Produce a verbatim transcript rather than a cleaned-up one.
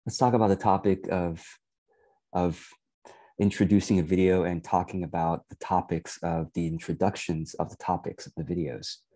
let's talk about the topic of, of introducing a video and talking about the topics of the introductions of the topics of the videos.